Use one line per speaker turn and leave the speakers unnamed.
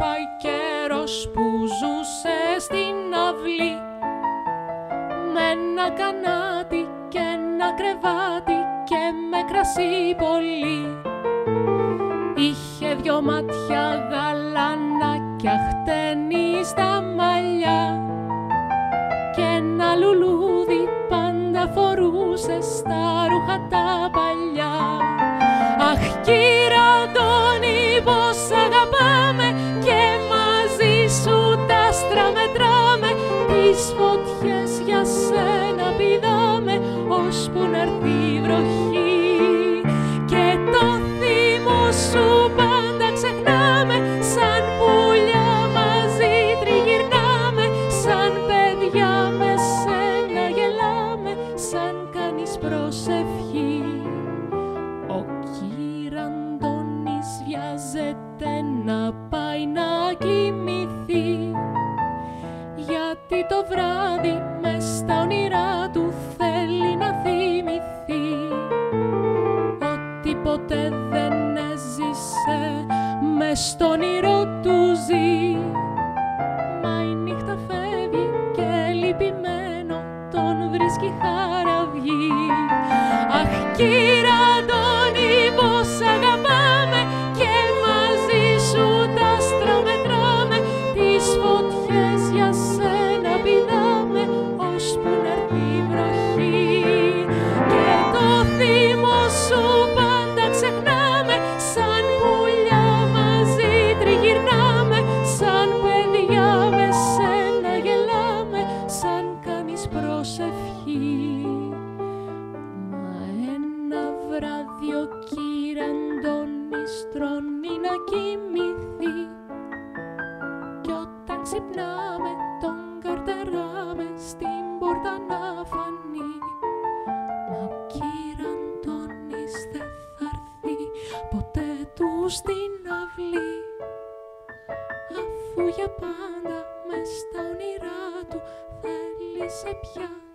πάει καιρός που ζούσε στην αυλή, με ένα κανάτι και ένα κρεβάτι και με κρασί πολύ. Είχε δυο μάτια γαλανάκια χτένι στα μαλλιά και ένα λουλούδι πάντα φορούσε στα ρούχα τα παλιά. Αχ, κύριε Αντώνη, πως αγαπάμε και μαζί σου τα άστρα μετράμε, τις φωτιές για σένα πηδάμε ώσπου να'ρθεί η βροχή. Και το θύμο σου πάντα ξεχνάμε, σαν πουλιά μαζί τριγυρνάμε, σαν παιδιά με σένα γελάμε, σαν κάνεις προσευχή. Ο κυρ' Αντώνης βιάζεται να πάει να κοιμηθεί, γιατί το βράδυ μες στα όνειρά του θέλει να θυμηθεί ότι ποτέ δεν έζησε, μες στο όνειρο του ζει. Μα η νύχτα φεύγει και λυπημένο τον βρίσκει χαραυγή. Αχ, κύριε Αντώνη, πως αγαπάμε και μαζί σου τα άστρα μετράμε, τις φωτιές για σένα πηδάμε ώσπου να'ρθεί η βροχή. Και το θύμο σου πάντα ξεχνάμε, σαν πουλιά μαζί τριγυρνάμε, σαν παιδιά με σένα γελάμε, σαν κάνεις προσευχή. Μα ένα βράδυ ο κυρ' Αντώνης τρώνει να κοιμηθεί, κι όταν ξυπνάμε τον καρτεράμε στην πόρτα να φανεί. Μα ο κυρ' Αντώνης δεν θα έρθει ποτέ του στην αυλή, αφού για πάντα μες στα όνειρά του θέλησε πια